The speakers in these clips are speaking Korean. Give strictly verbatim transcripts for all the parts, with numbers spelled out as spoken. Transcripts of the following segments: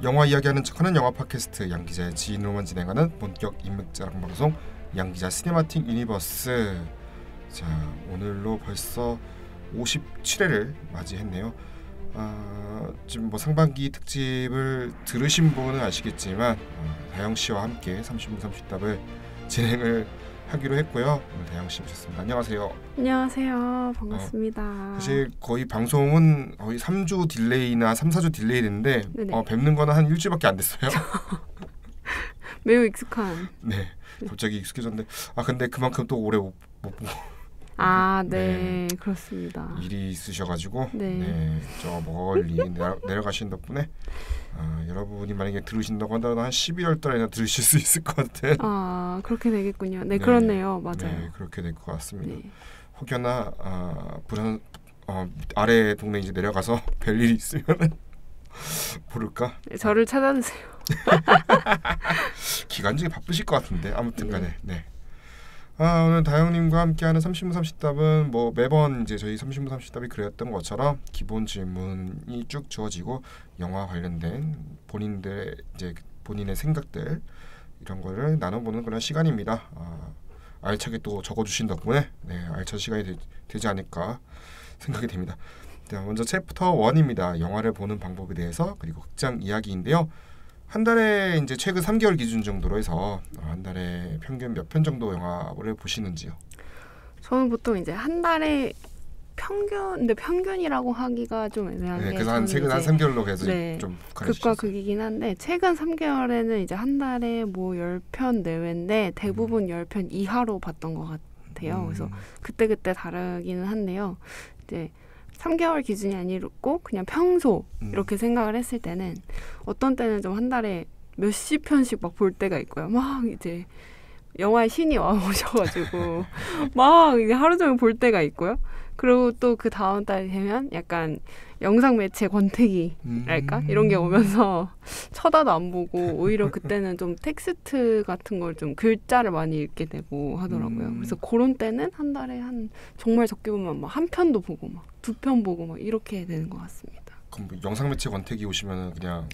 영화 이야기하는 척하는 영화 팟캐스트 양기자의 지인으로만 진행하는 본격 인맥자랑 방송 양기자 시네마틱 유니버스. 자, 오늘로 벌써 오십칠 회를 맞이했네요. 아, 지금 뭐 상반기 특집을 들으신 분은 아시겠지만 어, 다영 씨와 함께 삼십 분 삼십 답을 진행을 하기로 했고요. 오늘 다영 씨 오셨습니다. 안녕하세요. 안녕하세요. 반갑습니다. 어, 사실 거의 방송은 거의 삼 주 딜레이나 삼, 사 주 딜레이 됐는데 어, 뵙는 거는 한 일주일밖에 안 됐어요. 매우 익숙한. 네, 갑자기 익숙해졌는데 아 근데 그만큼 또 오래 못, 못 보고 아, 네, 네, 그렇습니다. 일이 있으셔가지고 네, 네, 저 멀리 내려, 내려가신 덕분에 아, 여러분이 만약에 들으신다고 한다면 한 십일월 달에나 들으실 수 있을 것 같은. 아, 그렇게 되겠군요. 네, 네, 그렇네요. 맞아요. 네, 그렇게 될 것 같습니다. 네. 혹여나 아, 불안 어, 아래 동네 이제 내려가서 별 일이 있으면 부를까? 네, 저를 찾아주세요. 기간중에 바쁘실 것 같은데 아무튼간에 네. 네. 아, 오늘 다영님과 함께하는 삼십 분 삼십 답은 뭐 매번 이제 저희 삼십 분 삼십 답이 그랬던 것처럼 기본 질문이 쭉 주어지고 영화 관련된 본인들 이제 본인의 생각들 이런 거를 나눠보는 그런 시간입니다. 아, 알차게 또 적어주신 덕분에 네, 알찬 시간이 되, 되지 않을까 생각이 됩니다. 자, 먼저 챕터 일입니다. 영화를 보는 방법에 대해서 그리고 극장 이야기인데요. 한 달에 이제 최근 삼 개월 기준 정도로 해서 한 달에 평균 몇 편 정도 영화를 보시는지요? 저는 보통 이제 한 달에 평균, 근데 평균이라고 하기가 좀 애매한 게 네, 그래서 한 최근 한 삼 개월로 계속 네, 좀 극과 극이긴 한데 최근 삼 개월에는 이제 한 달에 뭐 십 편 내외인데 대부분 음. 십 편 이하로 봤던 것 같아요. 음. 그래서 그때 그때 다르기는 한데요. 이제 삼 개월 기준이 아니고 그냥 평소 음. 이렇게 생각을 했을 때는 어떤 때는 좀 한 달에 몇십 편씩 막 볼 때가 있고요. 막 이제 영화의 신이 와 오셔가지고 막 이제 하루 종일 볼 때가 있고요. 그리고 또 그 다음 달이 되면 약간 영상 매체 권태기랄까 음. 이런 게 오면서 쳐다도 안 보고 오히려 그때는 좀 텍스트 같은 걸 좀 글자를 많이 읽게 되고 하더라고요. 음. 그래서 그런 때는 한 달에 한 정말 적게 보면 막 한 편도 보고 막 두 편 보고 막 이렇게 되는 것 같습니다. 그럼 뭐 영상 매체 권태기 오시면은 그냥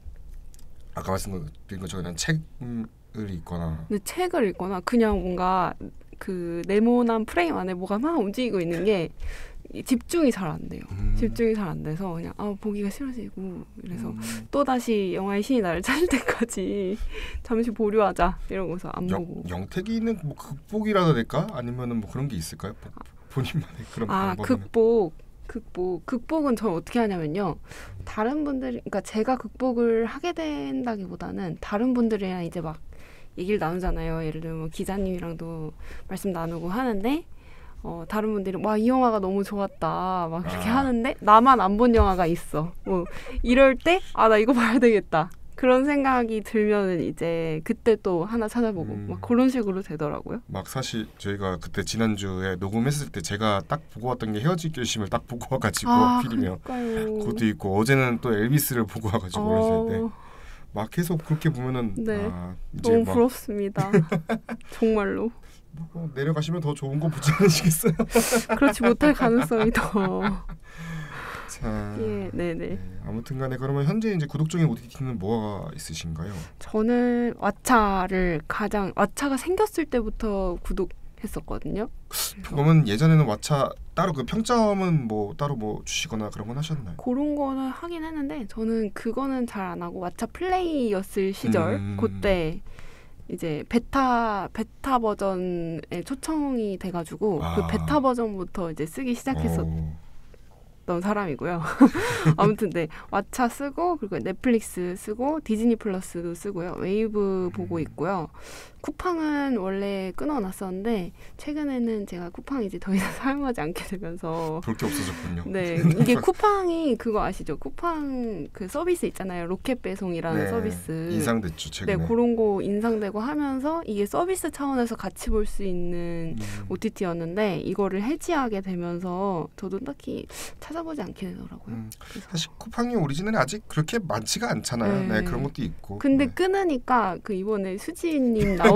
아까 말씀드린 것처럼 그냥 책을 읽거나. 근데 책을 읽거나 그냥 뭔가 그 네모난 프레임 안에 뭐가 막 움직이고 있는 게 집중이 잘 안 돼요. 음. 집중이 잘 안 돼서 그냥 아 보기가 싫어지고 그래서 음. 또 다시 영화의 신이 나를 찾을 때까지 잠시 보류하자 이러고서 안 영, 보고. 영택이는 뭐 극복이라도 해야 될까? 아니면은 뭐 그런 게 있을까요? 본인만의 그런 아, 방법은. 극복. 극복. 극복은 저 어떻게 하냐면요. 다른 분들, 그러니까 제가 극복을 하게 된다기보다는 다른 분들이랑 이제 막 얘기를 나누잖아요. 예를 들면 뭐 기자님이랑도 말씀 나누고 하는데 어, 다른 분들이 와, 이 영화가 너무 좋았다 막 그렇게 아. 하는데 나만 안 본 영화가 있어. 뭐 이럴 때 아, 나 이거 봐야 되겠다. 그런 생각이 들면은 이제 그때 또 하나 찾아보고 음. 막 그런 식으로 되더라고요. 막 사실 저희가 그때 지난주에 녹음했을 때 제가 딱 보고 왔던 게 헤어질 결심을 딱 보고 와가지고 아, 필이며 그것도 있고 어제는 또 엘비스를 보고 와가지고 어. 그랬을 때 막 계속 그렇게 보면은 네. 아, 이제 너무 막 부럽습니다. 정말로. 뭐 내려가시면 더 좋은 거 보지 않으시겠어요? 그렇지 못할 가능성이 더. 자, 예, 네네. 네, 아무튼간에 그러면 현재 이제 구독 중인 오티티는 뭐가 있으신가요? 저는 왓챠를 가장 왓챠가 생겼을 때부터 구독했었거든요. 그러면 예전에는 왓챠 따로 그 평점은 뭐 따로 뭐 주시거나 그런 건 하셨나요? 그런 거는 하긴 했는데 저는 그거는 잘 안 하고 왓챠 플레이였을 시절 음. 그때 이제 베타 베타 버전에 초청이 돼가지고 아. 그 베타 버전부터 이제 쓰기 시작했었. 오. 사람이고요. 아무튼 네 왓챠 쓰고 그리고 넷플릭스 쓰고 디즈니 플러스도 쓰고요. 웨이브 보고 있고요. 쿠팡은 원래 끊어놨었는데 최근에는 제가 쿠팡 이제 더 이상 사용하지 않게 되면서 볼 게 없어졌군요. 네 이게 쿠팡이 그거 아시죠? 쿠팡 그 서비스 있잖아요. 로켓 배송이라는 네, 서비스 인상됐죠 최근에. 네 그런 거 인상되고 하면서 이게 서비스 차원에서 같이 볼 수 있는 음. 오티티였는데 이거를 해지하게 되면서 저도 딱히 찾아보지 않게 되더라고요. 음. 사실 쿠팡이 오리지널이 아직 그렇게 많지가 않잖아요. 네, 네 그런 것도 있고. 근데 네. 끊으니까 그 이번에 수지님 나오는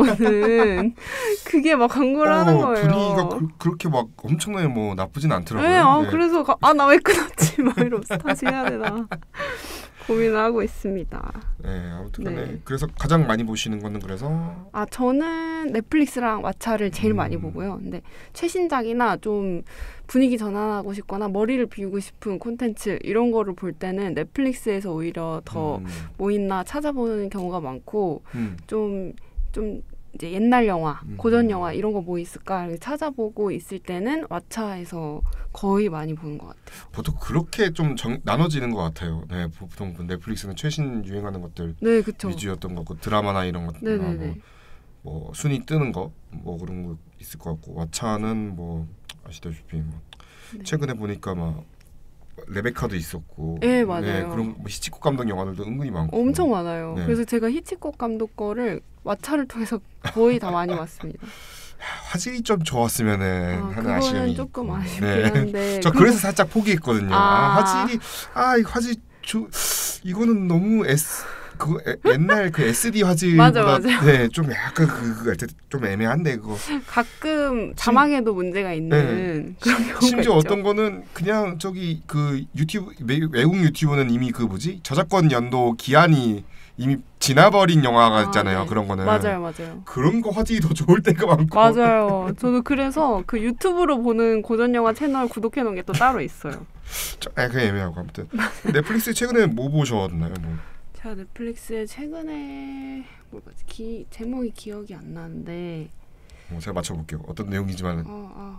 그게 막 광고를 어, 하는 거예요. 분위기가 그, 그렇게 막 엄청나게 뭐 나쁘진 않더라고요. 네, 아, 네. 그래서 아 나 왜 끊었지 막 이러면서 다시 해야 되나. 고민을 하고 있습니다. 네, 아무튼간에 네. 그래서 가장 많이 보시는 거는 그래서 아 저는 넷플릭스랑 왓챠를 제일 음. 많이 보고요. 근데 최신작이나 좀 분위기 전환하고 싶거나 머리를 비우고 싶은 콘텐츠 이런 거를 볼 때는 넷플릭스에서 오히려 더 뭐 음. 있나 찾아보는 경우가 많고 음. 좀 좀 이제 옛날 영화, 음. 고전 영화 이런 거 뭐 있을까 이렇게 찾아보고 있을 때는 왓챠에서 거의 많이 보는 것 같아요. 보통 그렇게 좀 정, 나눠지는 것 같아요. 네, 보통 넷플릭스는 최신 유행하는 것들 네, 그렇죠. 위주였던 거고 드라마나 이런 것들나 뭐, 네네네. 뭐 순위 뜨는 거 뭐 그런 거 있을 것 같고 왓챠는 뭐 아시다시피 뭐 네. 최근에 보니까 막 레베카도 있었고 네, 맞아요. 그런 뭐 히치콕 감독 영화들도 은근히 많고 엄청 많아요. 네. 그래서 제가 히치콕 감독 거를 왓챠를 통해서 거의 다 많이 봤습니다. 화질이 좀 좋았으면은 아, 하는 그거는 아쉬움이 조금 있고. 아쉽긴 네. 한데 저 그리고- 그래서 살짝 포기했거든요. 아, 아. 화질이 아, 이 화질 조, 이거는 너무 S 그 에, 옛날 그 에스디 화질보다 맞아, 맞아. 네, 좀 약간 그, 그 좀 애매한데 그거. 가끔 자막에도 문제가 있는 그런 경우가 심지어 있죠. 어떤 거는 그냥 저기 그 유튜브 외, 외국 유튜브는 이미 그 뭐지 저작권 연도 기한이 이미 지나버린 영화가 아, 있잖아요. 네. 그런 거는 맞아요, 맞아요. 그런 거 화질이 더 좋을 때가 많고. 맞아요. 저도 그래서 그 유튜브로 보는 고전 영화 채널 구독해 놓은 게 또 따로 있어요. 좀 약간 애매하고 아무튼 넷플릭스 최근에 뭐 보셨나요? 뭐. 제가 넷플릭스에 최근에 뭘 봤지? 기, 제목이 기억이 안 나는데 뭐 제가 맞춰볼게요. 어떤 내용이지만 어, 아,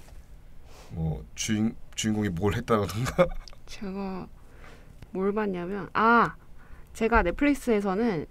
뭐 주인 주인공이 뭘 했다던가. 제가 뭘 봤냐면 아 제가 넷플릭스에서는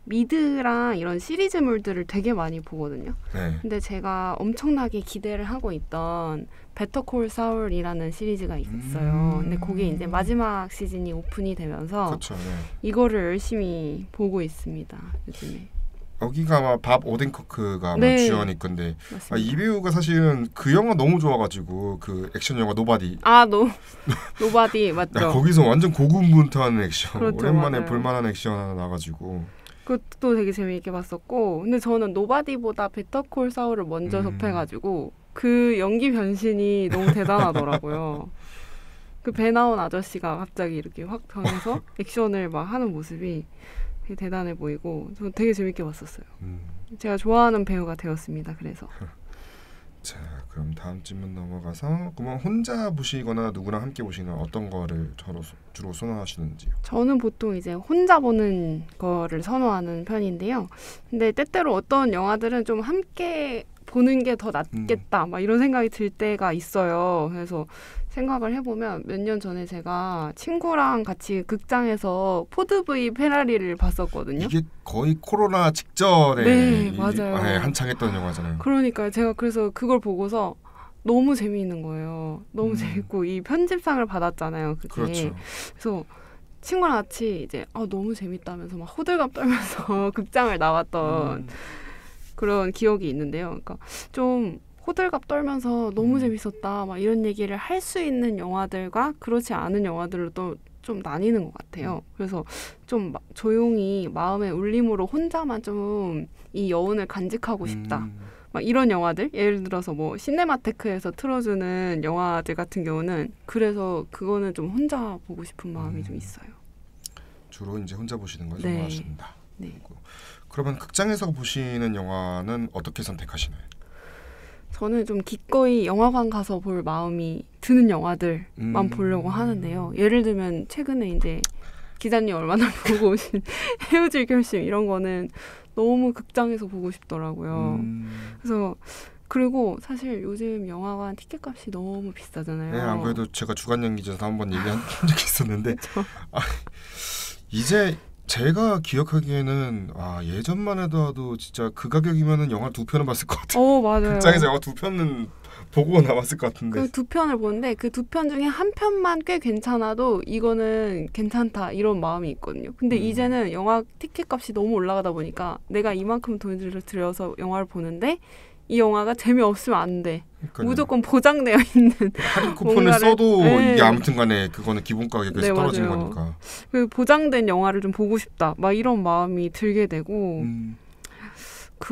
미드랑 이런 시리즈물들을 되게 많이 보거든요. 네. 근데 제가 엄청나게 기대를 하고 있던 베터콜 사울이라는 시리즈가 있어요. 음. 근데 그게 이제 마지막 시즌이 오픈이 되면서 그렇죠. 네. 이거를 열심히 보고 있습니다. 요즘에. 여기가 아마 밥 오덴커크가 아마 네. 주연일 건데 맞습니다. 아, 이 배우가 사실은 그 영화 너무 좋아가지고 그 액션 영화 노바디. 아, 노 노바디 맞죠? 아, 거기서 완전 고군분투하는 액션. 그렇죠, 오랜만에 맞아요. 볼만한 액션 하나 나가지고. 그것도 되게 재미있게 봤었고, 근데 저는 노바디보다 베터콜 사울을 먼저 음. 접해가지고 그 연기 변신이 너무 대단하더라고요. 그 배 나온 아저씨가 갑자기 이렇게 확 변해서 액션을 막 하는 모습이 되게 대단해 보이고, 저는 되게 재밌게 봤었어요. 음. 제가 좋아하는 배우가 되었습니다. 그래서 자, 그럼 다음 질문 넘어가서 그러면 혼자 보시거나 누구랑 함께 보시는 어떤 거를 주로 주로 선호하시는지요? 저는 보통 이제 혼자 보는 거를 선호하는 편인데요. 근데 때때로 어떤 영화들은 좀 함께 보는 게 더 낫겠다, 막 이런 생각이 들 때가 있어요. 그래서 생각을 해보면 몇 년 전에 제가 친구랑 같이 극장에서 포드 V 페라리를 봤었거든요. 이게 거의 코로나 직전에 네, 이- 맞아요. 네, 한창 했던 영화잖아요. 그러니까 제가 그래서 그걸 보고서 너무 재미있는 거예요. 너무 음. 재밌고 이 편집상을 받았잖아요. 그게. 그렇죠. 그래서 친구랑 같이 이제 아, 너무 재밌다면서 막 호들갑 떨면서 극장을 나왔던 음. 그런 기억이 있는데요. 그러니까 좀 호들갑 떨면서 너무 음. 재밌었다 막 이런 얘기를 할 수 있는 영화들과 그렇지 않은 영화들로 또 좀 나뉘는 것 같아요. 그래서 좀 마- 조용히 마음의 울림으로 혼자만 좀 이 여운을 간직하고 싶다. 음. 막 이런 영화들 예를 들어서 뭐 시네마테크에서 틀어주는 영화들 같은 경우는 그래서 그거는 좀 혼자 보고 싶은 마음이 음. 좀 있어요. 주로 이제 혼자 보시는 걸 네. 선호하신다. 네. 그러면 극장에서 보시는 영화는 어떻게 선택하시나요? 저는 좀 기꺼이 영화관 가서 볼 마음이 드는 영화들만 음. 보려고 하는데요. 예를 들면 최근에 이제 기자님 얼마나 보고 오신 헤어질 결심 이런 거는 너무 극장에서 보고 싶더라고요. 음. 그래서 그리고 사실 요즘 영화관 티켓값이 너무 비싸잖아요. 네, 안 그래도 제가 주간 연기전에서 한번 얘기한 적이 있었는데 아, 이제 제가 기억하기에는 아, 예전만 해도 진짜 그 가격이면은 영화 두 편은 봤을 것 같아요. 어, 맞아요. 극장에서 영화 두 편은 보고 나왔을 것 같은데. 그 두 편을 보는데 그 두 편 중에 한 편만 꽤 괜찮아도 이거는 괜찮다 이런 마음이 있거든요. 근데 음. 이제는 영화 티켓 값이 너무 올라가다 보니까 내가 이만큼 돈을 들여서 영화를 보는데 이 영화가 재미없으면 안 돼. 그러니까요. 무조건 보장되어 있는 할인 쿠폰을 뭔가를- 써도 네. 이게 아무튼간에 그거는 기본 가격에서 네, 떨어지는 맞아요. 거니까. 그 보장된 영화를 좀 보고 싶다. 막 이런 마음이 들게 되고 음.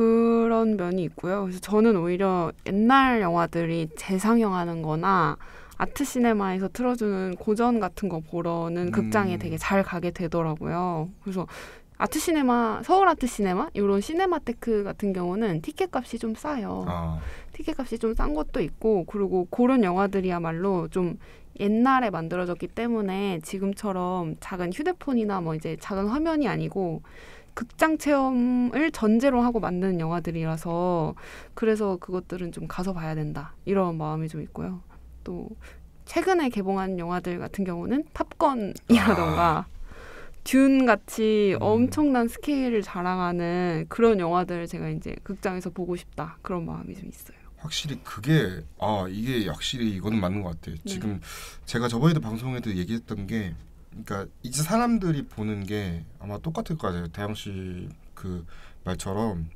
그런 면이 있고요. 그래서 저는 오히려 옛날 영화들이 재상영하는 거나 아트 시네마에서 틀어주는 고전 같은 거 보러는 음. 극장에 되게 잘 가게 되더라고요. 그래서 아트 시네마, 서울 아트 시네마 이런 시네마테크 같은 경우는 티켓 값이 좀 싸요. 아. 티켓 값이 좀 싼 것도 있고 그리고 그런 영화들이야말로 좀 옛날에 만들어졌기 때문에 지금처럼 작은 휴대폰이나 뭐 이제 작은 화면이 아니고 극장 체험을 전제로 하고 만드는 영화들이라서 그래서 그것들은 좀 가서 봐야 된다 이런 마음이 좀 있고요. 또 최근에 개봉한 영화들 같은 경우는 탑건이라던가 아. 듄 같이 음. 엄청난 스케일을 자랑하는 그런 영화들을 제가 이제 극장에서 보고 싶다 그런 마음이 좀 있어요. 확실히 그게 아 이게 확실히 이거는 맞는 것 같아요. 네. 지금 제가 저번에도 방송에도 얘기했던 게, 그러니까 이제 사람들이 보는 게 아마 똑같을 거 같아요. 다영 씨 그 말처럼,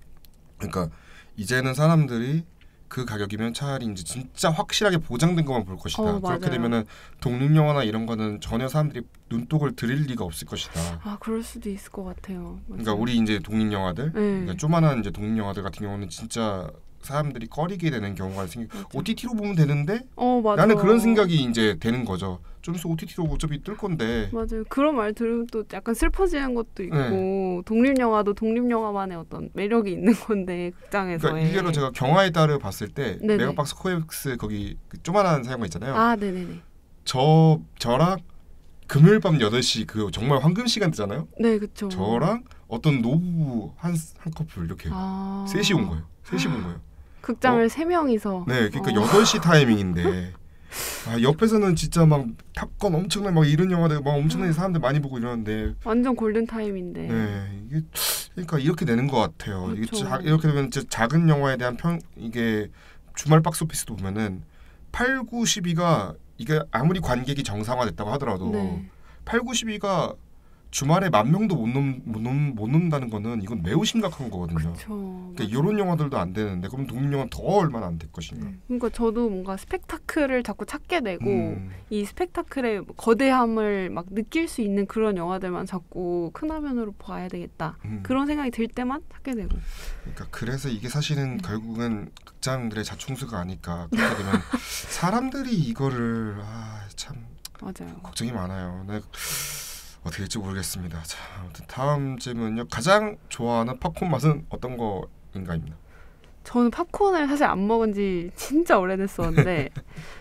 그러니까 이제는 사람들이 그 가격이면 차라리 이제 진짜 확실하게 보장된 것만 볼 것이다. 어, 그렇게 맞아요. 되면은 독립 영화나 이런 거는 전혀 사람들이 눈독을 들일 리가 없을 것이다. 아 그럴 수도 있을 것 같아요. 그러니까 맞아요. 우리 이제 독립 영화들, 네. 그러니까 조만한 이제 독립 영화들 같은 경우는 진짜 사람들이 꺼리게 되는 경우가 생겨. 맞아. 오티티로 보면 되는데 어 맞아. 나는 그런 생각이 이제 되는 거죠. 좀 있어 오티티로 어차피 뜰 건데. 맞아요. 그런 말 들으면 또 약간 슬퍼지는 것도 있고 네. 독립 영화도 독립 영화만의 어떤 매력이 있는 건데 극장에서의. 그러니까 일례로 제가 경화의 딸을 봤을 때 네네. 메가박스 코엑스 거기 그 조만한 사용가 있잖아요. 아 네네네. 저 저랑 금요일 밤 여덟 시 그 정말 황금 시간대잖아요. 네 그쵸. 저랑 어떤 노부부 한, 한 커플 이렇게 아. 셋이 온 거예요. 셋이 본 거예요. 극장을 어? 세 명이서. 네, 그러니까 어. 여덟 시 타이밍인데 아, 옆에서는 진짜 막 탑건 엄청난 막 이런 영화들 막 엄청나게 사람들 많이 보고 이러는데 완전 골든 타임인데. 네, 이게 그러니까 이렇게 되는 것 같아요. 이게 그렇죠. 자, 이렇게 되면 진짜 작은 영화에 대한 평 이게 주말 박스오피스도 보면은 팔, 구, 십이가 이게 아무리 관객이 정상화됐다고 하더라도 네. 팔, 구, 십이가 주말에 만 명도 못, 넘, 못, 넘, 못 넘는다는 거는 이건 매우 심각한 거거든요. 그렇죠. 그러니까 이런 영화들도 안 되는데 그럼 독립 영화는 더 얼마나 안 될 것인가. 네. 그러니까 저도 뭔가 스펙타클을 자꾸 찾게 되고 음. 이 스펙타클의 거대함을 막 느낄 수 있는 그런 영화들만 자꾸 큰 화면으로 봐야 되겠다. 음. 그런 생각이 들 때만 찾게 되고. 그러니까 그래서 이게 사실은 음. 결국은 극장들의 자충수가 아닐까. 그렇게 되면 사람들이 이거를 아, 참 맞아요. 걱정이 많아요. 네, 어떻게 될지 모르겠습니다. 자, 아무튼 다음 질문은요. 가장 좋아하는 팝콘 맛은 어떤 거인가입니다. 저는 팝콘을 사실 안 먹은 지 진짜 오래됐었는데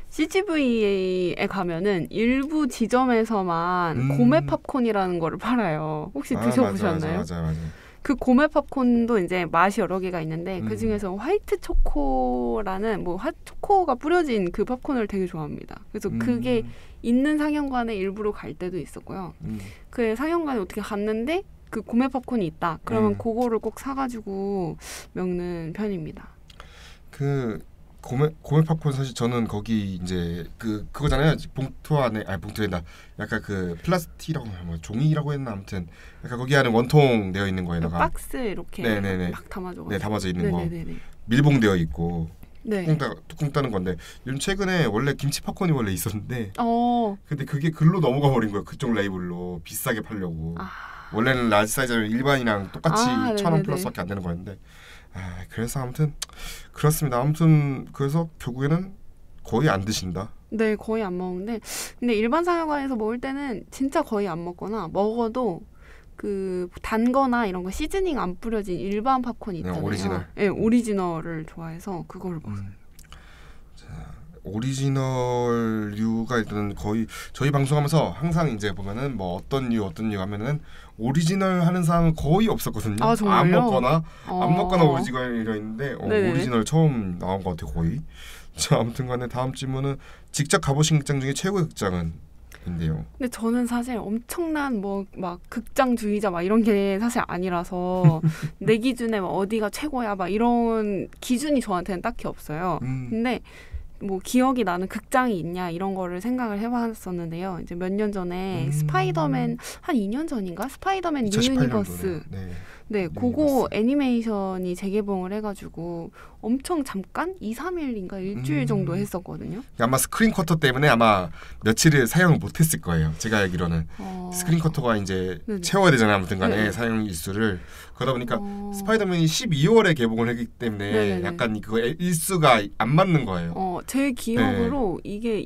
씨지비에 가면은 일부 지점에서만 음. 고메 팝콘이라는 거를 팔아요. 혹시 아, 드셔보셨나요? 맞아, 맞아, 맞아, 맞아. 그 고메 팝콘도 이제 맛이 여러 개가 있는데 음. 그 중에서 화이트 초코라는 뭐 화, 초코가 뿌려진 그 팝콘을 되게 좋아합니다. 그래서 음. 그게 있는 상영관에 일부러 갈 때도 있었고요. 음. 그 상영관에 어떻게 갔는데 그 고메 팝콘이 있다. 그러면 음. 그거를 꼭 사가지고 먹는 편입니다. 그 고메 고메 팝콘 사실 저는 거기 이제 그 그거잖아요. 봉투 안에 아니 봉투에다 약간 그 플라스틱이라고 하면 뭐 종이라고 했나 아무튼 약간 거기 안에 원통 되어 있는 거에다가 박스 이렇게 네네네. 막 담아줘. 네 담아져 있는 거 네네네. 밀봉되어 있고 네. 뚜껑, 따, 뚜껑 따는 건데 요즘 최근에 원래 김치 팝콘이 원래 있었는데 어. 근데 그게 글로 넘어가 버린 거예요. 그쪽 레이블로 비싸게 팔려고. 아. 원래는 라지 사이즈면 일반이랑 똑같이 아, 천 원 네네네. 플러스밖에 안 되는 거였는데 아, 그래서 아무튼 그렇습니다. 아무튼 그래서 결국에는 거의 안 드신다. 네, 거의 안 먹는데 근데 일반 상영관에서 먹을 때는 진짜 거의 안 먹거나 먹어도 그 단거나 이런 거 시즈닝 안 뿌려진 일반 팝콘 네, 있잖아요. 오리지널. 네, 오리지널을 좋아해서 그거를 먹어요. 음. 자, 오리지널류가 일단 거의 저희 방송하면서 항상 이제 보면은 뭐 어떤 류 어떤 류 하면은 오리지널 하는 사람은 거의 없었거든요. 아, 정말요? 안 먹거나 어. 안 먹거나 오리지널 이러 있는데 어, 네네네. 오리지널 처음 나온 것 같아요 거의. 자 아무튼간에 다음 질문은 직접 가보신 극장 중에 최고의 극장은 인데요. 근데 저는 사실 엄청난 뭐 막 극장주의자 막 이런 게 사실 아니라서 내 기준에 막 어디가 최고야 막 이런 기준이 저한테는 딱히 없어요. 음. 근데 뭐 기억이 나는 극장이 있냐 이런 거를 생각을 해봤었는데요. 이제 몇 년 전에 음. 스파이더맨 한 이 년 전인가 스파이더맨 뉴 이천십팔 유니버스 년도네. 네. 네 뉴 그거 유니버스. 애니메이션이 재개봉을 해가지고 엄청 잠깐 이, 삼 일인가 일주일 음. 정도 했었거든요. 아마 스크린 커터 때문에 아마 며칠을 사용을 못했을 거예요. 제가 알기로는 어... 스크린 커터가 이제 네네. 채워야 되잖아요. 아무튼간에 네네. 사용 일수를 그러다 보니까 어... 스파이더맨이 십이월에 개봉을 했기 때문에 네네네. 약간 그거 일수가 안 맞는 거예요. 어, 제 기억으로 네. 이게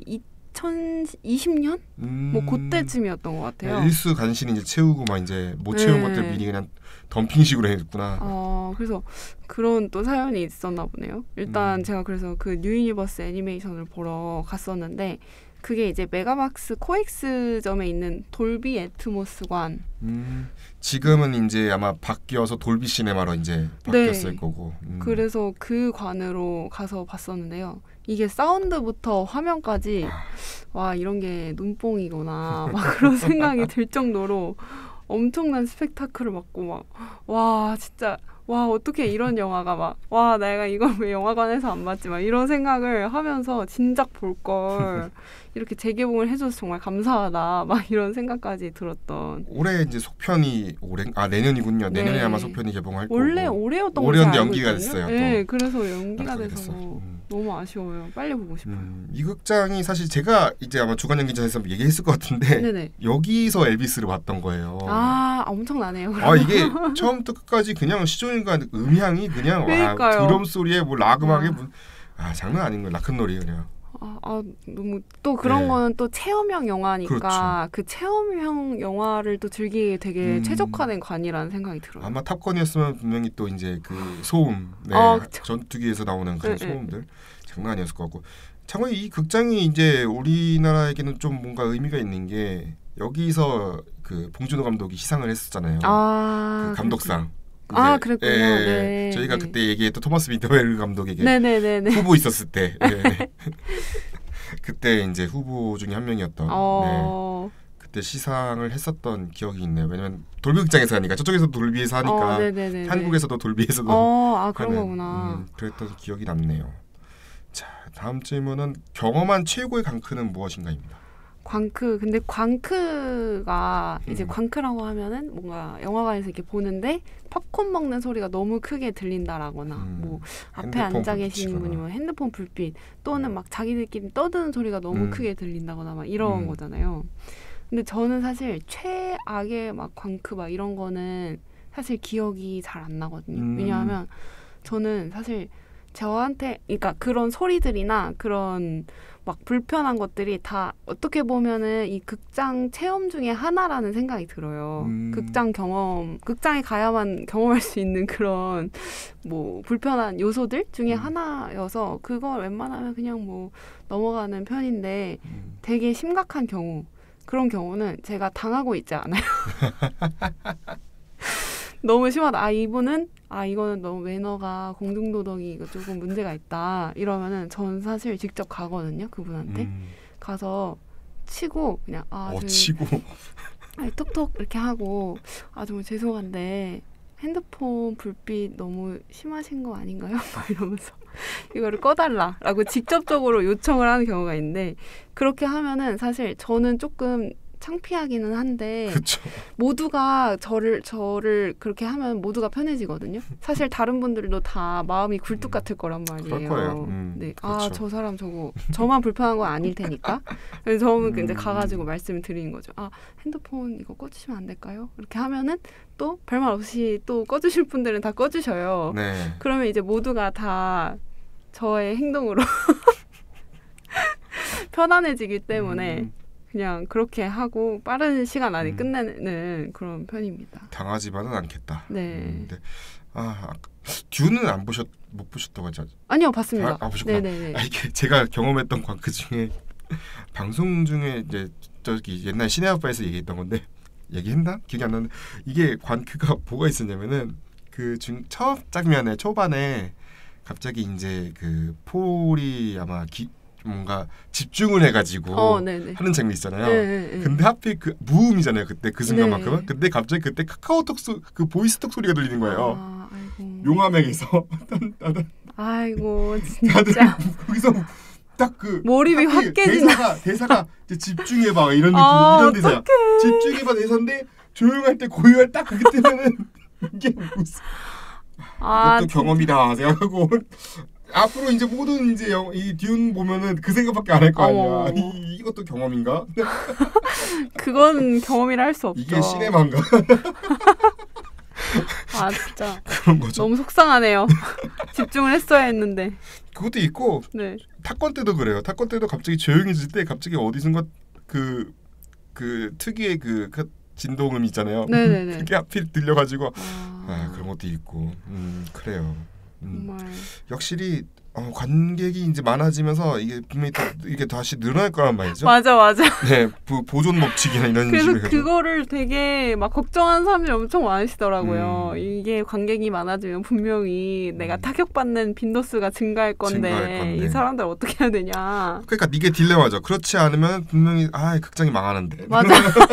이천이십 년 음... 뭐 그때쯤이었던 것 같아요. 네, 일수 간신히 이제 채우고 막 이제 못 채운 네. 것들 미리 그냥 덤핑식으로 했구나. 어, 그래서 그런 또 사연이 있었나 보네요. 일단 음. 제가 그래서 그 뉴유니버스 애니메이션을 보러 갔었는데 그게 이제 메가박스 코엑스점에 있는 돌비 애트모스관. 음, 지금은 이제 아마 바뀌어서 돌비 시네마로 이제 바뀌었을 네. 거고. 음. 그래서 그 관으로 가서 봤었는데요. 이게 사운드부터 화면까지 아. 와 이런 게 눈뽕이구나 막 그런 생각이 들 정도로 엄청난 스펙타클을 맞고 막 와 진짜 와 어떻게 이런 영화가 막 와 내가 이걸 왜 영화관에서 안 봤지 막 이런 생각을 하면서 진작 볼 걸 이렇게 재개봉을 해줘서 정말 감사하다 막 이런 생각까지 들었던. 올해 이제 속편이 올해 아 내년이군요. 네. 내년에 아마 속편이 개봉할 거고. 원래 올해였던 올해였는데 연기가 됐어요. 네, 그래서 연기가 연기가 돼서 음. 너무 아쉬워요. 빨리 보고 싶어요. 음, 이 극장이 사실 제가 이제 아마 주간 연기전에서 얘기했을 것 같은데 네네. 여기서 엘비스를 봤던 거예요. 아 엄청나네요. 아 이게 처음부터 끝까지 그냥 시종일관 음향이 그냥 와, 드럼 소리에 뭐 락 음악에 뭐, 아 장난 아닌 거예요. 락큰롤이 그냥. 아, 아 너무 또 그런 네. 거는 또 체험형 영화니까 그렇죠. 그 체험형 영화를 또 즐기기 되게 음. 최적화된 관이라는 생각이 들어요. 아마 탑건이었으면 분명히 또 이제 그 소음, 네, 아, 전투기에서 나오는 그런 네, 소음들 네. 장난 아니었을 것 같고. 참고로 이 극장이 이제 우리나라에게는 좀 뭔가 의미가 있는 게 여기서 그 봉준호 감독이 시상을 했었잖아요. 아, 그 감독상. 아 그랬군요. 예, 네, 저희가 네. 그때 얘기했던 토마스 미더웰 감독에게 네네네네. 후보 있었을 때 네. 그때 이제 후보 중에 한 명이었던 어... 네. 그때 시상을 했었던 기억이 있네요. 왜냐면 돌비 극장에서 하니까 저쪽에서 돌비에서 하니까 어, 네네네네. 한국에서도 돌비에서도 어, 아 그런 하는, 거구나. 음, 그랬던 기억이 남네요. 자 다음 질문은 경험한 최고의 광크는 무엇인가입니다. 광크 근데 광크가 이제 음. 광크라고 하면은 뭔가 영화관에서 이렇게 보는데 팝콘 먹는 소리가 너무 크게 들린다라거나 음. 뭐 앞에 핸드폰 앉아 계시는 불빛이거나. 분이 뭐 핸드폰 불빛 또는 막 자기들끼리 떠드는 소리가 너무 음. 크게 들린다거나 막 이런 음. 거잖아요. 근데 저는 사실 최악의 막 광크 막 이런 거는 사실 기억이 잘 안 나거든요. 음. 왜냐하면 저는 사실 저한테 그러니까 그런 소리들이나 그런 막 불편한 것들이 다 어떻게 보면은 이 극장 체험 중에 하나라는 생각이 들어요. 음. 극장 경험, 극장에 가야만 경험할 수 있는 그런 뭐 불편한 요소들 중에 음. 하나여서 그걸 웬만하면 그냥 뭐 넘어가는 편인데 음. 되게 심각한 경우 그런 경우는 제가 당하고 있지 않아요. 너무 심하다. 아 이분은 아 이거는 너무 매너가 공중도덕이 이거 조금 문제가 있다. 이러면은 전 사실 직접 가거든요. 그분한테 음. 가서 치고 그냥 아 어 저, 치고 아니, 톡톡 이렇게 하고 아 정말 죄송한데 핸드폰 불빛 너무 심하신 거 아닌가요? 막 이러면서 이거를 꺼달라라고 직접적으로 요청을 하는 경우가 있는데 그렇게 하면은 사실 저는 조금 창피하기는 한데 그쵸. 모두가 저를 저를 그렇게 하면 모두가 편해지거든요. 사실 다른 분들도 다 마음이 굴뚝 같을 거란 말이에요. 그럴 거예요. 음, 네, 그렇죠. 아 저 사람 저거 저만 불편한 건 아닐 테니까. 그래서 저는 음. 이제 가가지고 말씀을 드리는 거죠. 아 핸드폰 이거 꺼주시면 안 될까요? 이렇게 하면은 또 별말 없이 또 꺼주실 분들은 다 꺼주셔요. 네. 그러면 이제 모두가 다 저의 행동으로 편안해지기 때문에. 음. 그냥 그렇게 하고 빠른 시간 안에 음. 끝내는 그런 편입니다. 당하지만은 않겠다. 네. 음, 네. 아, 아 듀는 안 보셨 못 보셨다고 하죠? 아니요, 봤습니다. 아, 아 보셨구나. 네네네. 아, 이게 제가 경험했던 광크 중에 방송 중에 이제 저기 옛날 시네아파에서 얘기했던 건데 얘기했나? 기억이 안 나는데 이게 광크가 뭐가 있었냐면은 그 중 첫 장면에 초반에 갑자기 이제 그 폴이 아마 기 뭔가 집중을 해가지고 어, 네네. 하는 장면 있잖아요. 네네. 근데 하필 그 무음이잖아요. 그때 그 순간만큼은. 네. 근데 갑자기 그때 카카오톡 소, 그 보이스톡 소리가 들리는 거예요. 아, 아이고. 용암액에서 아이고 다들 진짜 거기서 딱 그 몰입이 확 깨진다. 대사가 대사가 이제 집중해봐 이런 느낌 아, 이런 대사야. 집중해봐 대사인데 조용할 때 고요할 딱 그게 뜨면은 이게 무슨 아, 이것도 경험이다 생각하고 앞으로 이제 모든 이제 영, 이 듄 보면은 그 생각밖에 안 할 거 아니야. 어머. 이, 이것도 경험인가? 그건 경험이라 할 수 없죠. 이게 시네마인가? 아 진짜 그런 거죠. 너무 속상하네요. 집중을 했어야 했는데. 그것도 있고 네. 탁권 때도 그래요. 탁권 때도 갑자기 조용해질 때 갑자기 어디선가 그, 그 특유의 그, 그 진동음 있잖아요. 네네네. 그게 하필 들려가지고 아, 아, 그런 것도 있고 음, 그래요. 음. 정말 확실히 어, 관객이 이제 많아지면서 이게 분명히 또 이게 다시 늘어날 거란 말이죠. 맞아 맞아. 네, 보, 보존 법칙이나 이런 그래서 식으로 해서. 그거를 되게 막 걱정하는 사람들이 엄청 많으시더라고요. 음. 이게 관객이 많아지면 분명히 내가 음. 타격받는 빈도수가 증가할 건데, 증가할 건데. 이 사람들 어떻게 해야 되냐. 그러니까 이게 딜레마죠. 그렇지 않으면 분명히 아 극장이 망하는데. 맞아.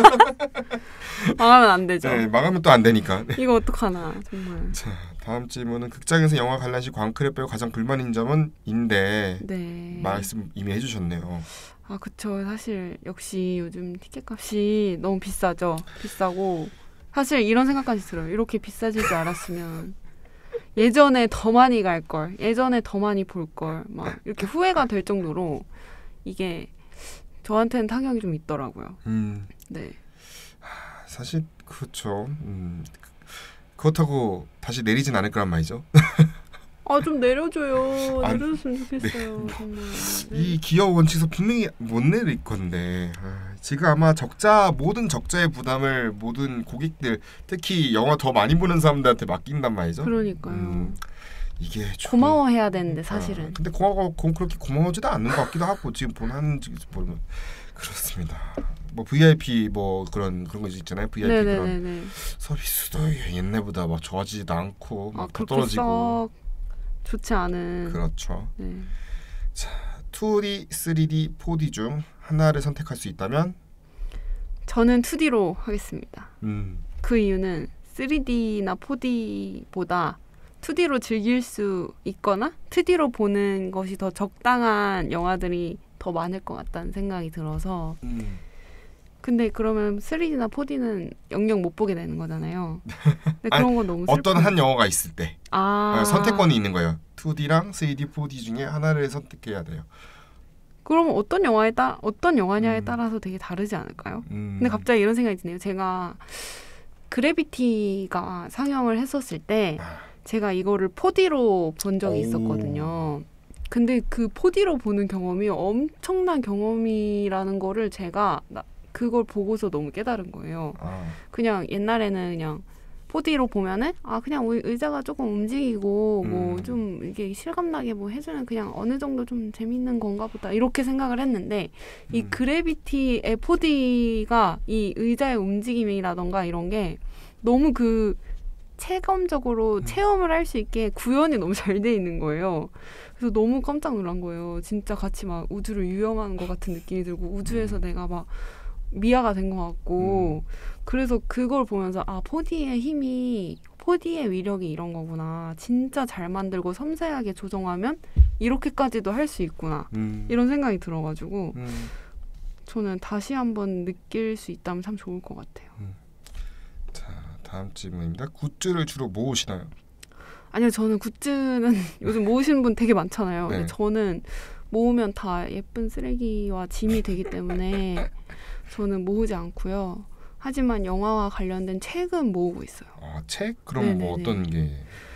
망하면 안 되죠. 네, 망하면 또 안 되니까. 이거 어떡하나 정말. 자, 다음 질문은 극장에서 영화 관람 시 광클에 빼고 가장 불만인 점은 인데 네. 말씀 이미 해주셨네요. 아 그쵸. 사실 역시 요즘 티켓값이 너무 비싸죠. 비싸고 사실 이런 생각까지 들어요. 이렇게 비싸질 줄 알았으면 예전에 더 많이 갈 걸, 예전에 더 많이 볼 걸, 막 이렇게 후회가 될 정도로 이게 저한테는 타격이 좀 있더라고요. 음, 네. 사실 그렇죠. 음, 그렇다고 다시 내리진 않을 거란 말이죠. 아 좀 내려줘요. 아, 내려줬으면 좋겠어요. 정말. 네. 이 기업 원칙에서 분명히 못 내릴 건데 아, 지금 아마 적자 모든 적자의 부담을 모든 고객들 특히 영화 더 많이 보는 사람들한테 맡긴단 말이죠. 그러니까요. 음, 이게 좀- 고마워해야 되는데 사실은. 아, 근데 고마워 고- 그렇게 고마워지도 않는 것 같기도 하고 지금 보는 보면 그렇습니다. 뭐 브이아이피 뭐 그런 그런 거 있잖아요. 브이아이피 그런 네네네네. 서비스도 옛날보다 막 좋아지지도 않고 아 막 더 그렇게 떨어지고 썩 좋지 않은. 그렇죠. 네. 투디, 쓰리디, 포디 중 하나를 선택할 수 있다면 저는 투디로 하겠습니다. 음, 그 이유는 쓰리디나 포디보다 투디로 즐길 수 있거나 투디로 보는 것이 더 적당한 영화들이 더 많을 것 같다는 생각이 들어서. 음. 근데 그러면 쓰리디나 포디는 영영 못 보게 되는 거잖아요. 근데 그런 건 너무 슬퍼요. 어떤 한 영화가 있을 때 아, 어, 선택권이 있는 거예요. 투디랑 쓰리디, 포디 중에 하나를 선택해야 돼요. 그러면 어떤 영화에 따 어떤 영화냐에 음. 따라서 되게 다르지 않을까요? 음. 근데 갑자기 이런 생각이 드네요. 제가 그래비티가 상영을 했었을 때 제가 이거를 포디로 본 적이 오. 있었거든요. 근데 그 포디로 보는 경험이 엄청난 경험이라는 거를 제가 나, 그걸 보고서 너무 깨달은 거예요. 아, 그냥 옛날에는 그냥 포디로 보면은 아 그냥 의- 의자가 조금 움직이고 뭐 음. 좀 이게 실감나게 뭐 해주는 그냥 어느 정도 좀 재밌는 건가 보다 이렇게 생각을 했는데 이 음. 그래비티의 포디가 이 의자의 움직임이라던가 이런 게 너무 그 체감적으로 음. 체험을 할 수 있게 구현이 너무 잘 돼 있는 거예요. 그래서 너무 깜짝 놀란 거예요. 진짜 같이 막 우주를 유영하는 것 같은 느낌이 들고 우주에서 음. 내가 막 미아가 된 것 같고 그래서 그걸 보면서 아 포디의 힘이 포디의 위력이 이런 거구나. 진짜 잘 만들고 섬세하게 조정하면 이렇게까지도 할 수 있구나. 음. 이런 생각이 들어가지고 음. 저는 다시 한번 느낄 수 있다면 참 좋을 것 같아요. 자, 다음 질문입니다. 굿즈를 주로 모으시나요? 아니요, 저는 굿즈는 요즘 모으시는 분 되게 많잖아요. 네. 근데 저는 모으면 다 예쁜 쓰레기와 짐이 되기 때문에 저는 모으지 않고요. 하지만 영화와 관련된 책은 모으고 있어요. 아, 책? 그럼 뭐 네네네. 어떤 게?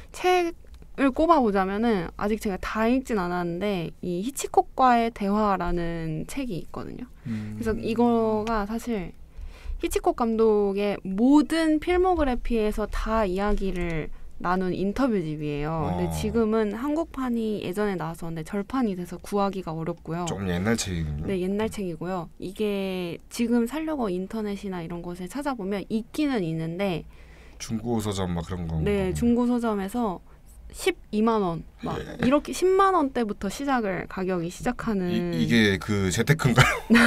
책을 꼽아보자면은 아직 제가 다 읽진 않았는데 이 히치콕과의 대화라는 책이 있거든요. 음. 그래서 이거가 사실 히치콕 감독의 모든 필모그래피에서 다 이야기를 나눈 인터뷰집이에요. 근데 어. 지금은 한국판이 예전에 나왔었는데 절판이 돼서 구하기가 어렵고요. 조금 옛날 책이군요. 네, 옛날 책이고요. 이게 지금 살려고 인터넷이나 이런 곳에 찾아보면 있기는 있는데 중고 서점 막 그런 거. 네, 중고 서점에서 십이만 원, 막 이렇게 십만 원대부터 시작을 가격이 시작하는 이, 이게 그 재테크인가요?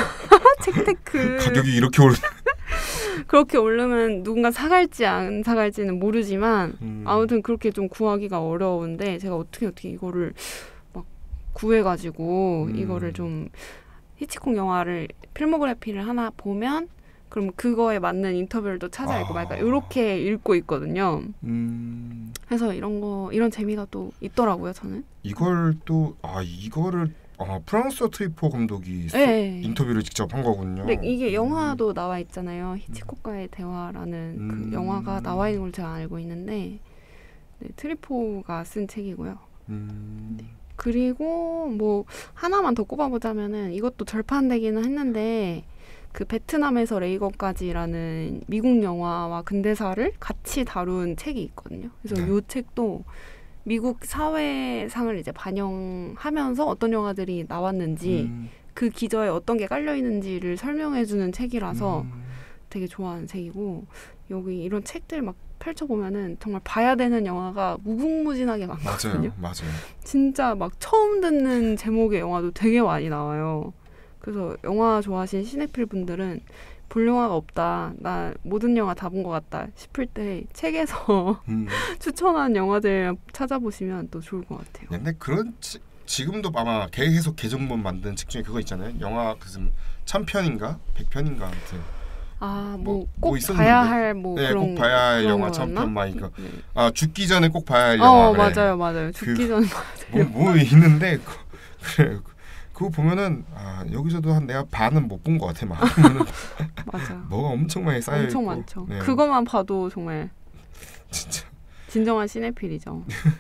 책테크 가격이 이렇게 오르. 그렇게 오르면 누군가 사갈지 안 사갈지는 모르지만 음. 아무튼 그렇게 좀 구하기가 어려운데 제가 어떻게 어떻게 이거를 막 구해가지고 음. 이거를 좀 히치콕 영화를 필모그래피를 하나 보면 그럼 그거에 맞는 인터뷰를 또 찾아 읽고 아. 막 이렇게 읽고 있거든요. 음. 그래서 이런 거 이런 재미가 또 있더라고요. 저는. 이걸 또 아 이거를 아, 프랑스어 트리포 감독이 네. 인터뷰를 직접 한 거군요. 근데 이게 영화도 음. 나와 있잖아요. 히치콕과의 대화라는 음. 그 영화가 나와 있는 걸 제가 알고 있는데 네, 트리포가 쓴 책이고요. 음. 네. 그리고 뭐 하나만 더 꼽아보자면은 이것도 절판되기는 했는데 그 베트남에서 레이건까지라는 미국 영화와 근대사를 같이 다룬 책이 있거든요. 그래서 네. 이 책도 미국 사회상을 이제 반영하면서 어떤 영화들이 나왔는지 음. 그 기저에 어떤 게 깔려 있는지를 설명해주는 책이라서 음. 되게 좋아하는 책이고 여기 이런 책들 막 펼쳐보면은 정말 봐야 되는 영화가 무궁무진하게 많거든요. 맞아요, 맞아요. 진짜 막 처음 듣는 제목의 영화도 되게 많이 나와요. 그래서 영화 좋아하시는 시네필 분들은 볼 영화가 없다, 나 모든 영화 다 본 것 같다 싶을 때 책에서 음. 추천한 영화들 찾아보시면 또 좋을 것 같아요. 근데 그런 치, 지금도 아마 계속 개정본 만든 책 중에 그거 있잖아요. 영화 무슨 천 편인가 백 편인가 아무튼. 아, 뭐 꼭 뭐 봐야 할 뭐 네, 그런 꼭 봐야 할 영화 천 편 막 이거. 네. 아 죽기 전에 꼭 봐야 할 어, 영화. 그래. 맞아요, 맞아요. 죽기 그, 전에 뭐, 뭐 있는데 그래. 그거 보면은 아 여기서도 한 내가 반은 못 본 것 같아 막. 맞아. 뭐가 엄청 많이 쌓여 엄청 있고. 많죠. 네. 그것만 봐도 정말 진짜 진정한 시네필이죠.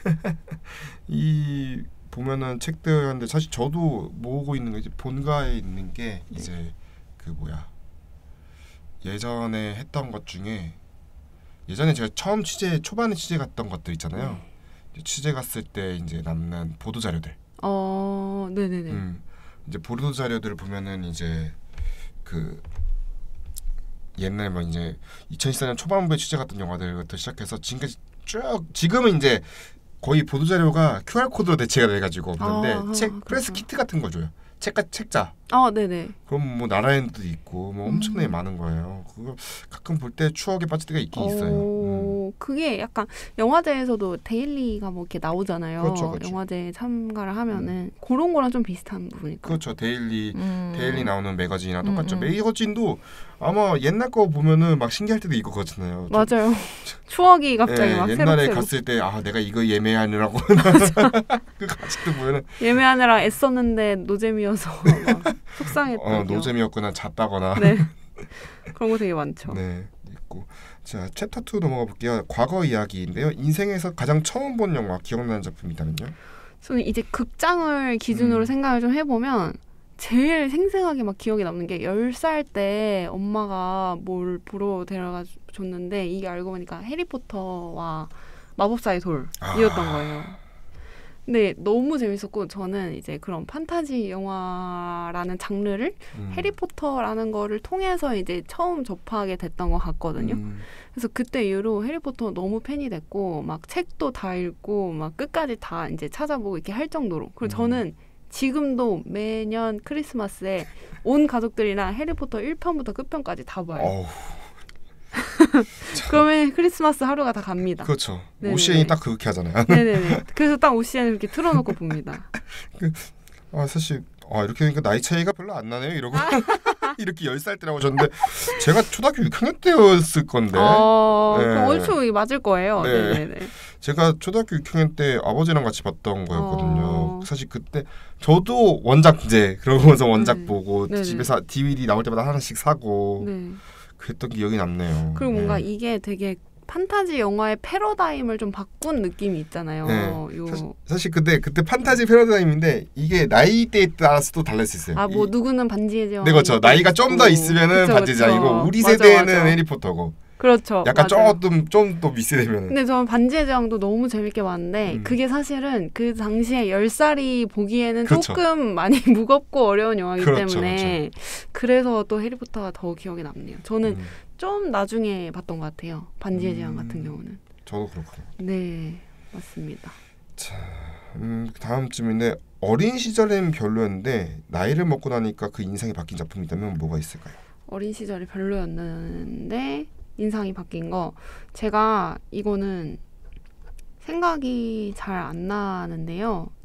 이 보면은 책들인데 사실 저도 모으고 있는 게 이제 본가에 있는 게 네. 이제 그 뭐야 예전에 했던 것 중에 예전에 제가 처음 취재 초반에 취재 갔던 것들 있잖아요. 네. 취재 갔을 때 이제 남는 보도 자료들. 어, 네네네. 음, 이제 보도 자료들을 보면은 이제 그 옛날 뭐 이제 이천십사 년 초반부에 취재 갔던 영화들부터 시작해서 지금까지 쭉 지금은 이제 거의 보도 자료가 큐알 코드로 대체가 돼가지고 그런데 아, 책 그렇구나. 프레스 키트 같은 거 줘요. 책가 책자. 아, 네네. 그럼 뭐 나라엔도 있고 뭐 엄청나게 음. 많은 거예요. 그거 가끔 볼 때 추억에 빠질 때가 있긴 오, 있어요. 음. 그게 약간 영화제에서도 데일리가 뭐 이렇게 나오잖아요. 그렇죠, 그렇죠. 영화제에 참가를 하면은 음. 그런 거랑 좀 비슷한 부분일까요? 그렇죠. 데일리 음. 데일리 나오는 매거진이랑 똑같죠. 음, 음. 매거진도 아마 옛날 거 보면은 막 신기할 때도 있고 그렇잖아요. 맞아요. 추억이 갑자기 네, 막 옛날에 새록새록. 갔을 때 아 내가 이거 예매하느라고 그 아직도 보면은 예매하느라 애썼는데 노잼이어서 막 속상했던. 어, 노잼이었거나 잤다거나. 네. 그런 거 되게 많죠. 네, 있고. 자, 챕터 투 넘어가 볼게요. 과거 이야기인데요. 인생에서 가장 처음 본 영화 기억나는 작품이다면요? 저는 이제 극장을 기준으로 음. 생각을 좀 해보면 제일 생생하게 막 기억에 남는 게 열 살 때 엄마가 뭘 보러 데려가 줬는데 이게 알고 보니까 해리포터와 마법사의 돌이었던 아. 거예요. 근데 너무 재밌었고 저는 이제 그런 판타지 영화라는 장르를 음. 해리포터라는 거를 통해서 이제 처음 접하게 됐던 것 같거든요. 음. 그래서 그때 이후로 해리포터 너무 팬이 됐고 막 책도 다 읽고 막 끝까지 다 이제 찾아보고 이렇게 할 정도로. 그리고 음. 저는 지금도 매년 크리스마스에 온 가족들이랑 해리포터 일 편부터 끝편까지 다 봐요. 어우. 그러면 크리스마스 하루가 다 갑니다. 그렇죠. 네네네. 오시엔이 딱 그렇게 하잖아요. 네네네. 그래서 딱 오시엔을 이렇게 틀어놓고 봅니다. 그, 아 사실 아 이렇게 되니까 나이 차이가 별로 안 나네요. 이러고 이렇게 열 살 때라고 하셨는데 제가 초등학교 육 학년 때였을 건데. 어, 네. 그럼 얼추 맞을 거예요. 네. 네네네. 제가 초등학교 육 학년 때 아버지랑 같이 봤던 거였거든요. 어. 사실 그때 저도 원작 이제 그러고서 원작 네. 보고 네네. 집에서 디비디 나올 때마다 하나씩 사고 네. 그랬던 기억이 남네요. 그리고 뭔가 네. 이게 되게 판타지 영화의 패러다임을 좀 바꾼 느낌이 있잖아요. 네. 요... 사실, 사실 근데 그때 판타지 패러다임인데 이게 나이대에 따라서 또 달릴 수 있어요. 아, 뭐 이, 누구는 반지의 제왕. 네, 그렇죠. 나이가 좀 더 있으면은 반지의 제왕이고 우리 맞아, 세대는 맞아. 해리포터고. 그렇죠. 약간 맞아요. 조금 좀 더 밑세대면은. 근데 저는 반지의 제왕도 너무 재밌게 봤는데 음. 그게 사실은 그 당시에 열 살이 보기에는 그렇죠. 조금 많이 무겁고 어려운 영화이기 그렇죠, 때문에 그래서 또 해리포터가 더 기억에 남네요. 저는 음. 좀 나중에 봤던 것 같아요. 반지의 음. 제왕 같은 경우는. 저도 그렇군요. 네, 맞습니다. 자, 음, 다음쯤인데 어린 시절엔 별로였는데 나이를 먹고 나니까 그 인상이 바뀐 작품이 있다면 뭐가 있을까요? 어린 시절이 별로였는데 인상이 바뀐 거 제가 이거는 생각이 잘 안 나는데요.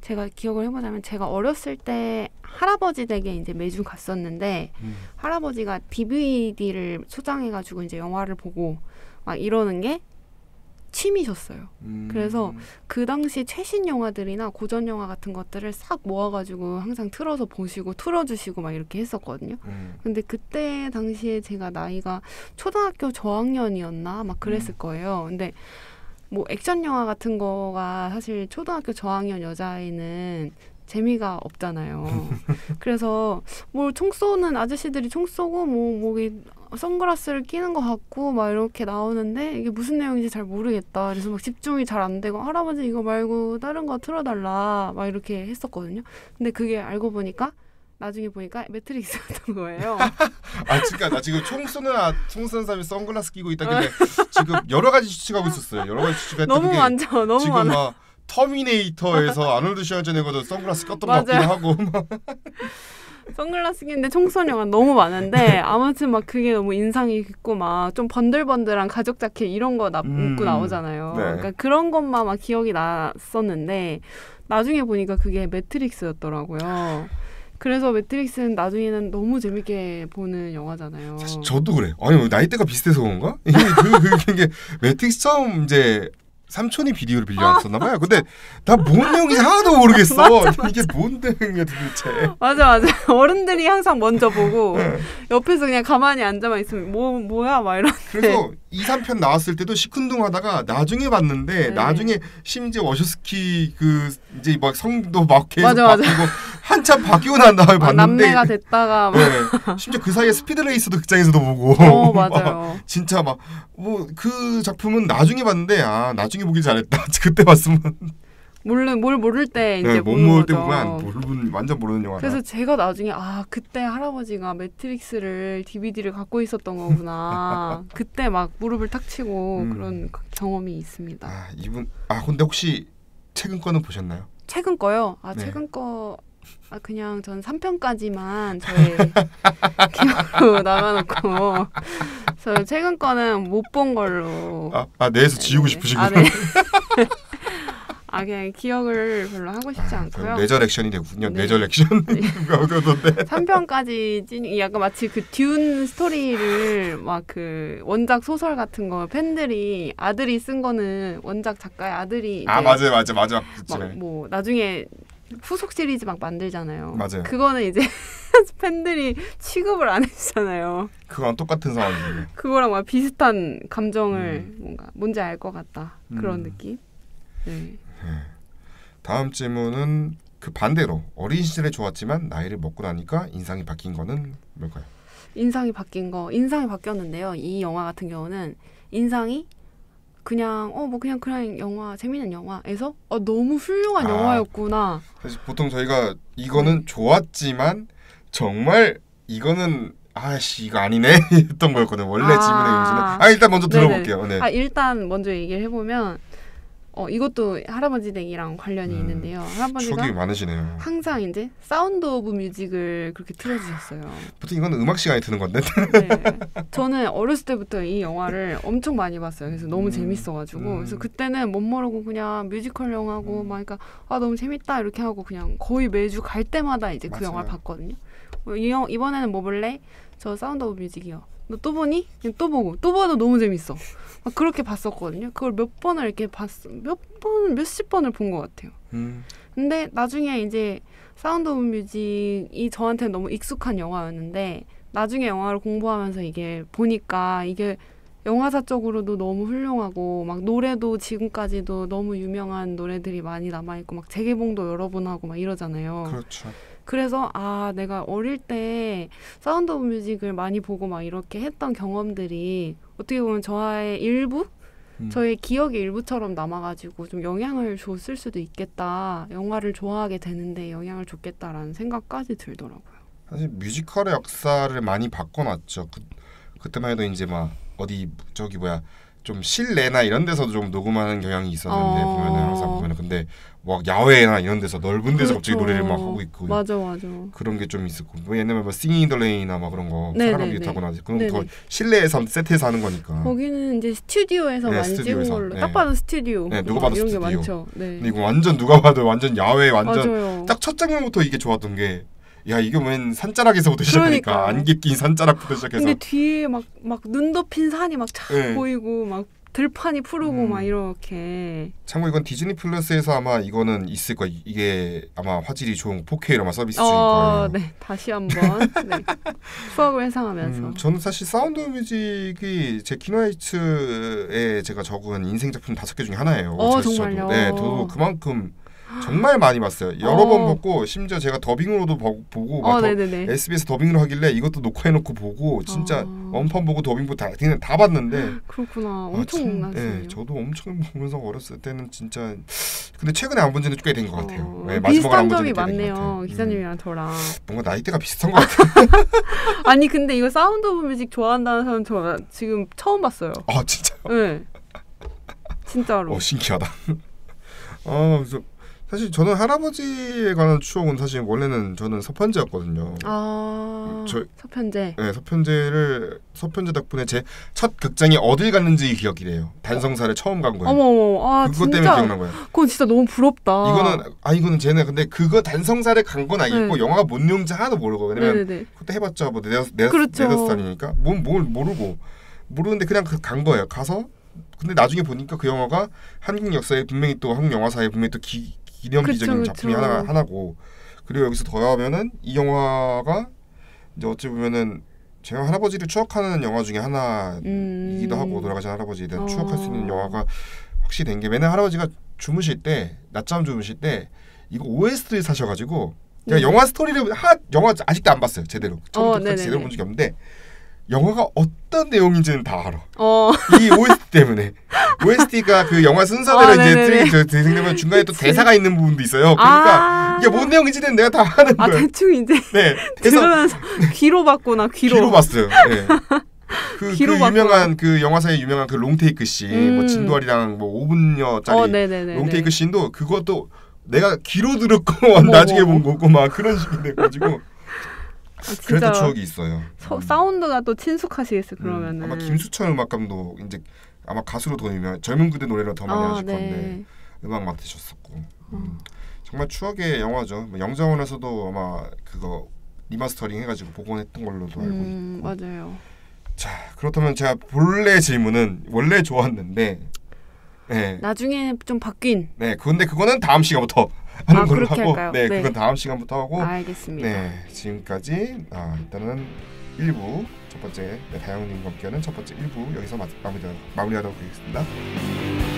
제가 기억을 해보자면 제가 어렸을 때 할아버지 댁에 이제 매주 갔었는데 음. 할아버지가 디비디를 소장해가지고 이제 영화를 보고 막 이러는 게 취미셨어요. 음. 그래서 그 당시 최신 영화들이나 고전 영화 같은 것들을 싹 모아가지고 항상 틀어서 보시고 틀어주시고 막 이렇게 했었거든요. 음. 근데 그때 당시에 제가 나이가 초등학교 저학년이었나 막 그랬을 음. 거예요. 근데 뭐 액션 영화 같은 거가 사실 초등학교 저학년 여자아이는 재미가 없잖아요. 그래서 뭐 총 쏘는 아저씨들이 총 쏘고 뭐 목에 선글라스를 끼는 것 같고 막 이렇게 나오는데 이게 무슨 내용인지 잘 모르겠다. 그래서 막 집중이 잘 안 되고 할아버지 이거 말고 다른 거 틀어달라 막 이렇게 했었거든요. 근데 그게 알고 보니까 나중에 보니까 매트릭스였던 거예요. 아, 그러니까 나 지금 총 쏘는 아, 총 쏘는 사람이 선글라스 끼고 있다길래 지금 여러 가지 추측하고 있었어요. 여러 가지 추측했던 너무 게 많죠. 너무 지금 많아. 막 터미네이터에서 아놀드 슈왈제네거도 선글라스 꼈던 것 같기도 맞아요. 하고 선글라스 끼는데 총쏜 영화 너무 많은데 아무튼 막 그게 너무 인상이 깊고 막 좀 번들번들한 가죽 자켓 이런 거 나, 음, 입고 나오잖아요. 네. 그러니까 그런 것만 막 기억이 났었는데 나중에 보니까 그게 매트릭스였더라고요. 그래서 매트릭스는 나중에는 너무 재밌게 보는 영화잖아요. 사실 저도 그래. 아니 나이대가 비슷해서 그런가? 이게 그, 그, 게 매트릭스 처음 이제 삼촌이 비디오를 빌려왔었나 봐요. 근데 나 뭔 내용인지 하나도 모르겠어. 맞아, 이게 뭔 내용이야 도대체. 맞아 맞아. 어른들이 항상 먼저 보고 네. 옆에서 그냥 가만히 앉아만 있으면 뭐 뭐야 막 이런. 그래서 이, 삼 편 나왔을 때도 시큰둥하다가 나중에 봤는데 네. 나중에 심지어 워셔스키 그 이제 막 성도 막 계속 맞아, 맞아. 바뀌고 한참 바뀌고 난 다음에 막 봤는데 남매가 됐다가 막. 네. 심지어 그 사이에 스피드레이스도 극장에서도 보고 어 맞아요. 진짜 막 뭐 그 작품은 나중에 봤는데 아 나중에 보길 잘했다. 그때 봤으면 모르 뭘 모를 때 이제 네, 못 보는 모를 때 거죠. 보면 모르는 완전 모르는 영화다. 그래서 제가 나중에 아 그때 할아버지가 매트릭스를 디비디를 갖고 있었던 거구나. 그때 막 무릎을 탁 치고 음. 그런 경험이 있습니다. 아 이분 아 근데 혹시 최근 거는 보셨나요? 최근 거요? 아 네. 최근 거 아, 그냥 전 삼 편까지만 저의 기억으로 남아놓고 저 최근 거는 못 본 걸로 아, 아 내에서 지우고 네. 싶으시구나. 아, 네. 아 그냥 기억을 별로 하고 싶지 아, 않고요. 뇌절 액션이 되군요. 네. 뇌절 액션. 그거던데. 삼 편까지 찐 약간 마치 그 듄 스토리를 막 그 원작 소설 같은 거 팬들이 아들이 쓴 거는 원작 작가의 아들이 아 맞아요, 맞아요, 맞아. 그치. 막 뭐 나중에 후속 시리즈 막 만들잖아요. 맞아요. 그거는 이제 팬들이 취급을 안 해주잖아요. 그거랑 똑같은 상황이에요. 그거랑 막 비슷한 감정을 음. 뭔가 뭔지 알 것 같다 그런 음. 느낌. 네. 다음 질문은 그 반대로 어린 시절에 좋았지만 나이를 먹고 나니까 인상이 바뀐 거는 뭘까요? 인상이 바뀐 거 인상이 바뀌었는데요. 이 영화 같은 경우는 인상이 그냥 어 뭐 그냥 그냥 영화 재밌는 영화에서 어 너무 훌륭한 아. 영화였구나. 사실 보통 저희가 이거는 좋았지만 정말 이거는 아씨 이거 아니네 했던 거였거든요. 원래 아. 질문의 요지는 아 일단 먼저 네네. 들어볼게요. 네. 아 일단 먼저 얘기를 해보면 어 이것도 할아버지 댁이랑 관련이 음, 있는데요. 할아버지가 추억이 많으시네요. 항상 이제 사운드 오브 뮤직을 그렇게 틀어주셨어요. 보통 이거는 음악 시간에 트는 건데. 네. 저는 어렸을 때부터 이 영화를 엄청 많이 봤어요. 그래서 너무 음, 재밌어가지고 음. 그래서 그때는 못 모르고 그냥 뮤지컬 영화고 음. 막 그러니까 아 너무 재밌다 이렇게 하고 그냥 거의 매주 갈 때마다 이제 그 맞아요. 영화를 봤거든요. 어, 이 영, 이번에는 뭐 볼래? 저 사운드 오브 뮤직이요. 너 또 보니? 그냥 또 보고 또 봐도 너무 재밌어. 막 그렇게 봤었거든요. 그걸 몇 번을 이렇게 봤어. 몇 번, 몇십 번을 본 것 같아요. 음. 근데 나중에 이제 사운드 오브 뮤직이 저한테는 너무 익숙한 영화였는데 나중에 영화를 공부하면서 이게 보니까 이게 영화사적으로도 너무 훌륭하고 막 노래도 지금까지도 너무 유명한 노래들이 많이 남아있고 막 재개봉도 여러 번 하고 막 이러잖아요. 그렇죠. 그래서 아 내가 어릴 때 사운드 오브 뮤직을 많이 보고 막 이렇게 했던 경험들이 어떻게 보면 저의 일부? 음. 저의 기억의 일부처럼 남아가지고 좀 영향을 줬을 수도 있겠다. 영화를 좋아하게 되는데 영향을 줬겠다라는 생각까지 들더라고요. 사실 뮤지컬의 역사를 많이 바꿔놨죠. 그, 그때만 해도 이제 막 어디 저기 뭐야 좀 실내나 이런 데서도 좀 녹음하는 경향이 있었는데 어. 보면은 항상 보면은 근데 막 야외나 이런 데서 넓은 데서 그렇죠. 갑자기 노래를 막 하고 있고 맞아 맞아. 그런 게 좀 있었고 뭐 옛날에 뭐 싱잉 인 더 레인이나 막 그런 거 네네네. 사랑을 위해서거나 그런 네네. 더 실내에서 세트에서 하는 거니까. 거기는 이제 스튜디오에서 네, 많이 스튜디오에서. 찍은 걸로 네. 딱 봐도 스튜디오. 네, 누가 막 봐도 이런 스튜디오. 게 많죠. 네. 근데 이거 완전 누가 봐도 완전 야외 완전 맞아요. 딱 첫 장면부터 이게 좋았던 게 야 이게 웬 산자락에서부터 시작하니까 그러니까. 안개 낀 산자락부터 시작해서 근데 뒤에 막 막 눈 덮인 산이 막 쫙 네. 보이고 막 들판이 푸르고 음. 막 이렇게. 참고 이건 디즈니 플러스에서 아마 이거는 있을 거예요. 이게 아마 화질이 좋은 포케이로 아마 서비스 중일 어, 거예요. 네. 다시 한번 네. 추억을 회상하면서. 음, 저는 사실 사운드 뮤직이 제 키노하이츠에 제가 적은 인생 작품 다섯 개 중에 하나예요. 어, 저- 저도. 정말요? 네, 저도 그만큼 정말 많이 봤어요. 여러 어. 번 봤고 심지어 제가 더빙으로도 보- 보고 막 어, 더- 네네네. 에스비에스 더빙으로 하길래 이것도 녹화해놓고 보고 진짜 어. 원판 보고 더빙 보고 다 그냥 다 봤는데 그렇구나. 아, 엄청 참, 나시네요. 예, 저도 엄청 보면서 어렸을 때는 진짜 근데 최근에 안 본 지는 꽤 된 것 같아요. 어, 예, 마지막으로 안 비슷한 본 점이 지는 꽤된것 많네요. 같아요. 음, 기사님이랑 저랑. 뭔가 나이대가 비슷한 것 같아요. 아니 근데 이거 사운드 오브 뮤직 좋아한다는 사람 저 지금 처음 봤어요. 아 진짜. 네. 진짜로. 어 신기하다. 아 그래서 사실 저는 할아버지에 관한 추억은 사실 원래는 저는 서편제였거든요. 아. 저- 서편제. 네, 서편제를 서편제 덕분에 제 첫 극장이 어딜 갔는지 기억이 돼요. 단성사를 처음 간 거예요. 어머 어머. 아 그것 때문에 진짜. 기억난 거예요. 그건 진짜 너무 부럽다. 이거는 아 이거는 쟤네 근데 그거 단성사를 간 건 아니고 네. 영화가 뭔 내용인지 하나도 모르고 왜냐면 네네네. 그때 해봤자 뭐 네다섯 네, 그렇죠. 네다섯 살이니까 뭘, 뭘 모르고 모르는데 그냥 그 간 거예요. 가서 근데 나중에 보니까 그 영화가 한국 역사에 분명히 또 한국 영화사에 분명히 또 기, 기념비적인 그쵸, 작품이 그쵸. 하나 하나고 그리고 여기서 더하면은 이 영화가 이제 어찌 보면은 제가 할아버지를 추억하는 영화 중에 하나이기도 음. 하고 돌아가신 할아버지에 대한 어. 추억할 수 있는 영화가 확실히 된 게 맨날 할아버지가 주무실 때 낮잠 주무실 때 이거 오에스티를 사셔가지고 제가 네. 영화 스토리를 하 영화 아직도 안 봤어요 제대로 처음부터 어, 끝까지 네네네. 제대로 본 적이 없는데 영화가 어떤 내용인지는 다 알아. 어. 이 오에스티 때문에 오에스티가 그 영화 순서대로 아, 이제 네네네. 트릭 재생되면 중간에 또 대사가 있는 부분도 있어요. 그러니까 아. 이게 뭔 내용인지는 내가 다 아는 아 거예요. 대충 이제 네, 대사 들으면서 귀로 봤구나 귀로. 귀로 봤어요. 네. 그, 그 귀로 유명한 그 영화사의 유명한 그 롱테이크 씬, 음. 뭐 진도아리랑 뭐 오 분여짜리 어 네네네. 롱테이크 씬도 그것도 내가 귀로 들었고 어머, 나중에 어머. 본 거고 막 그런 식이 돼가지고 아, 진짜 그래도 추억이 있어요. 서, 음. 사운드가 또 친숙하시겠어 음, 그러면은. 아마 김수철 음악감도 이제 아마 가수로 더 유명, 젊은 그대 노래로 더 많이 아, 하실 건데 네. 음악 맡으셨었고 음. 어. 정말 추억의 영화죠. 뭐 영자원에서도 아마 그거 리마스터링 해가지고 복원했던 걸로도 알고 음, 있고. 맞아요. 자 그렇다면 제가 본래 질문은 원래 좋았는데, 네, 나중에 좀 바뀐. 네, 근데 그거는 다음 시간부터 하는 아, 걸로 그렇게 하고, 할까요? 네, 네. 그건 다음 시간부터 하고, 알겠습니다. 네, 지금까지 아, 일단은 일 부 첫 번째 네, 다영님과 함께하는 첫 번째 일 부 여기서 마, 마무리 마무리하도록 하겠습니다.